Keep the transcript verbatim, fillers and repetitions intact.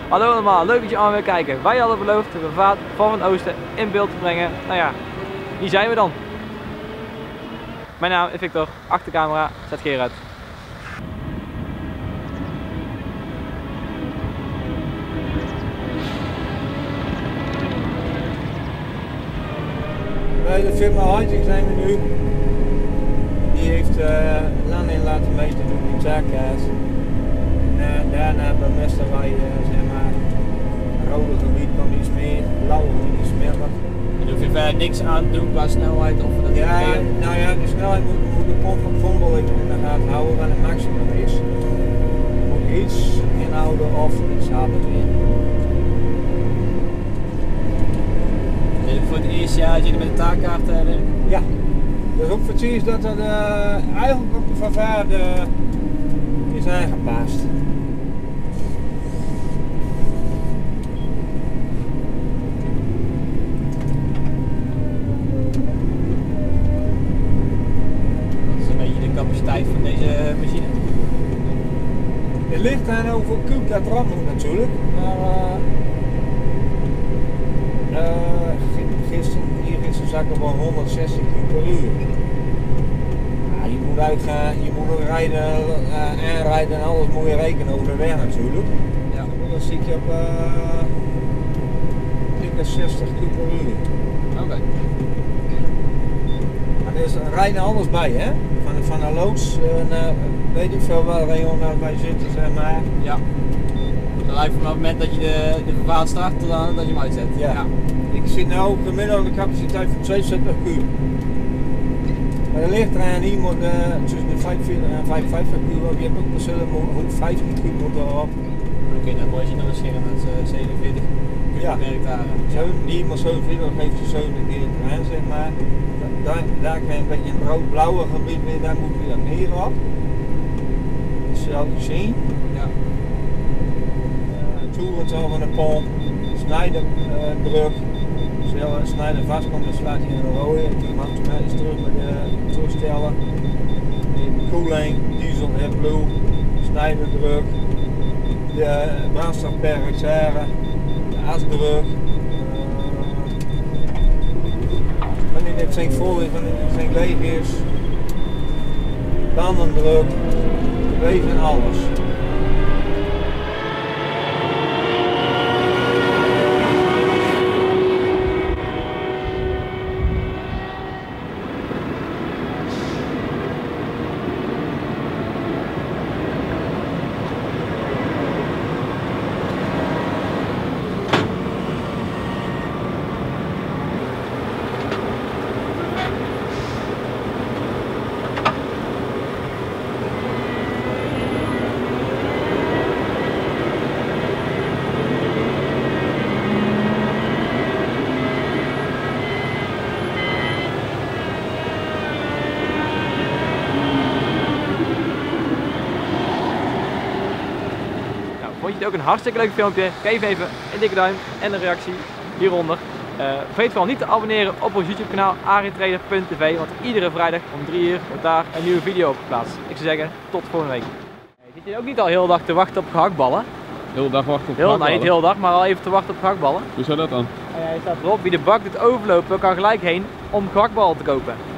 Hallo allemaal, leuk dat je aan weer kijken. Wij hadden beloofd de vaart van Van Oosten in beeld te brengen. Nou ja, hier zijn we dan. Mijn naam is Victor, achter de camera zet Gerard. Bij de firma Heiting zijn we nu. Die heeft uh, land in laten meten door die taakkaart. En daarna bemesten wij uh, zeg maar, het rode gebied van iets meer, het blauwe gebied iets minder. En hoef je verder niks aan te doen qua snelheid of dat Ja, meer... nou ja, de snelheid moet, moet de pomp van Vondel in de gaten houden waar het maximum is. Je moet iets inhouden of iets harder weer. En voor het eerste jaar dat jullie met de taakkaart hebben? Ja, dus ook precies dat er uh, eigenlijk op de vervaarde uh, is aangepast. Dat is een beetje de capaciteit van deze machine. Het ligt aan hoeveel kuub dat eraan moet natuurlijk. Maar uh, uh, gisteren, hier gisteren zag ik wel honderdzestig kuub per uur. Ja, je moet uitgaan, je moet rijden, uh, aanrijden en alles moet je rekenen over de weg natuurlijk. Ja. Dan zie je op uh, dikke zestig kuub per uur. Oké. Okay. Maar er is rijden alles bij hè, van, van een loods, uh, weet ik veel waar rayon bij zit zeg maar. Ja. Dan lijkt het vanaf het moment dat je de, de vervaart start tot aan dat je hem uitzet. Ja. ja. Ik zit nu op gemiddelde capaciteit van tweeënzestig kuub. Maar er ligt eraan, hier moet uh, tussen de vijfenveertig en vijfenvijftig kuub op. Je hebt ook verschillen, honderdvijftien kuub moet erop. Oké, okay, dan moet je nog een scheren met uh, zevenenveertig kuub ja. per hectare. Zo, hier maar zevenenveertig geeft je zeventig keer eraan zeg maar. Daar, daar krijg je een beetje een rood-blauwe gebied weer, daar moet je meer op. Dat zal je zien. Ja. Uh, toerental van de pomp, snijden uh, druk. Als je snijden vast komt, dan slaat hij in een rode. Die mag automatisch terug met de terugstellen. De koeling, diesel en blue, snijden druk. De brandstof per hectare, de asdruk. Wanneer dit tank vol is, wanneer dit tank leeg is, bandendruk, wegen en alles. Vond je het ook een hartstikke leuk filmpje? Geef even een dikke duim en een reactie hieronder. Uh, vergeet vooral niet te abonneren op ons YouTube kanaal aritrader punt t v, want iedere vrijdag om drie uur wordt daar een nieuwe video op geplaatst. Ik zou zeggen, tot volgende week. Hey, zit je ook niet al heel de dag te wachten op gehaktballen? Heel de dag wachten op heel, gehaktballen? Nou, niet heel de dag, maar al even te wachten op gehaktballen. Hoe zou dat dan? En hij staat erop, wie de bak doet overlopen kan gelijk heen om gehaktballen te kopen.